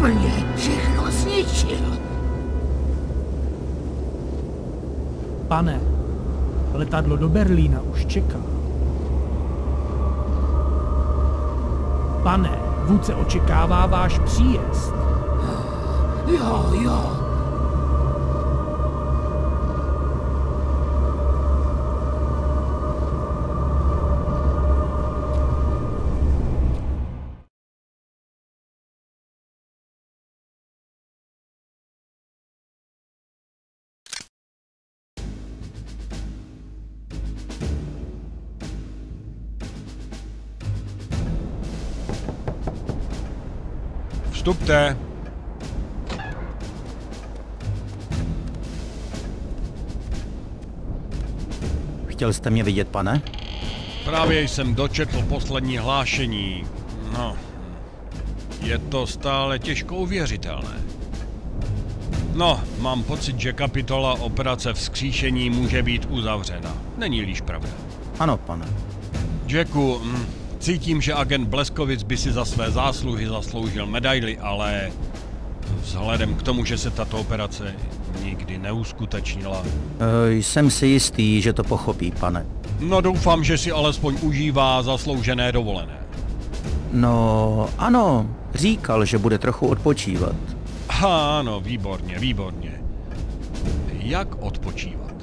úplně všechno zničil. Pane, letadlo do Berlína už čeká. Pane, vůdce očekává váš příjezd. Jo. Vstupte. Chtěl jste mě vidět, pane? Právě jsem dočetl poslední hlášení. No, je to stále těžko uvěřitelné. No, mám pocit, že kapitola operace Vzkříšení může být uzavřena. Není-liž pravda. Ano, pane. Jacku, cítím, že agent Bleskovic by si za své zásluhy zasloužil medaili, ale vzhledem k tomu, že se tato operace nikdy neuskutečnila. Jsem si jistý, že to pochopí, pane. No doufám, že si alespoň užívá zasloužené dovolené. No, ano, říkal, že bude trochu odpočívat. Ano, výborně. Jak odpočívat?